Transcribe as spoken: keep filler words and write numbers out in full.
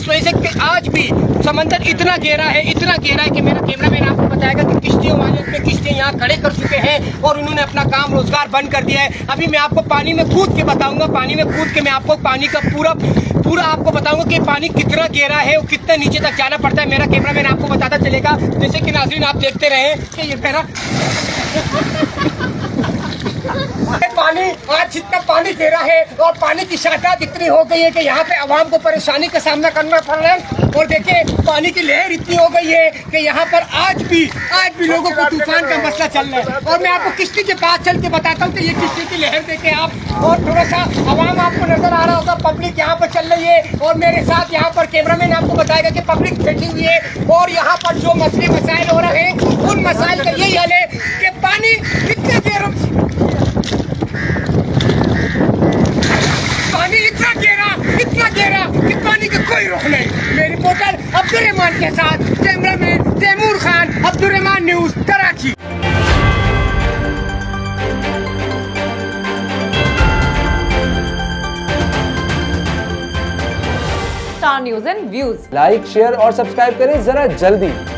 इस वजह से कि आज भी समंदर इतना गहरा है, इतना गहरा है कि मेरा कैमरामैन आपको बताएगा कि किश्तियों वाले अपने किश्तियाँ यहाँ खड़े कर चुके हैं और उन्होंने अपना काम रोजगार बंद कर दिया है। अभी मैं आपको पानी में कूद के बताऊंगा, पानी में कूद के मैं आपको पानी का पूरा पूरा आपको बताऊंगा कि पानी कितना गहरा है और कितने नीचे तक जाना पड़ता है। मेरा कैमरामैन आपको बताता चलेगा। जैसे कि नाज़रीन आप देखते रहे कि ये मेरा पानी आज जितना पानी गहरा है और पानी की शदत इतनी हो गई है कि यहाँ पे आवाम को परेशानी का सामना करना पड़ रहा है। और देखिए पानी की लहर इतनी हो गई है कि यहाँ पर आज भी आज भी लोगों को तूफान का मसला चल रहा है। और मैं आपको किश्ती के पास चल के बताता हूँ कि ये किश्ती की लहर देखे आप, और थोड़ा सा आवाम आपको नजर आ रहा होगा, पब्लिक यहाँ पर चल रही है और मेरे साथ यहाँ पर कैमरामैन आपको बताएगा कि पब्लिक बैठी हुई है। और यहाँ पर जो मसले मसाइल हो रहे हैं उन मसाइल का यही हल है कि पानी इतने देर पानी इतना गहरा इतना गहरा कि पानी का कोई रोक नहीं। मेरी रिपोर्टर अब्दुल रहमान के साथ cameraman Taimur Khan, Abdul Rahman news, Karachi. Star news and views like share और सब्सक्राइब करें जरा जल्दी।